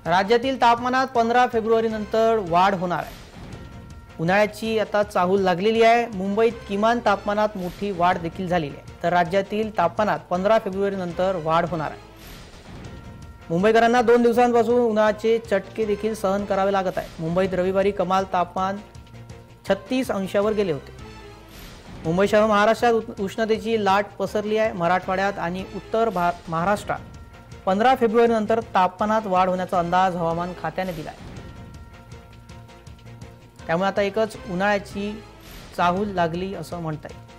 राज्यातील तापमानात 15 फेब्रुवारी नंतर वाढ होणार आहे। उन्हाळ्याची आता चाहूल लागलेली आहे। मुंबईत किमान तापमानात मोठी वाढ देखील झालेली आहे। तर राज्यातील तापमानात 15 फेब्रुवारी नंतर वाढ होणार आहे। मुंबईकरांना 2 दिवसांपासून उन्हाचे चटके देखील सहन करावे लागत आहे। मुंबईत रविवारी कमाल तापमान 36 अंशावर गेले होते। मुंबईसह महाराष्ट्रात उष्णतेची लाट पसरली आहे। मराठवाड्यात आणि उत्तर महाराष्ट्रात 15 फेब्रुवारी नंतर तापमानात वाढ होण्याचा अंदाज हवामान खात्याने दिला आहे। त्यामुळे आता एकच उन्हाळ्याची चाहूल लागली असं म्हणता येईल।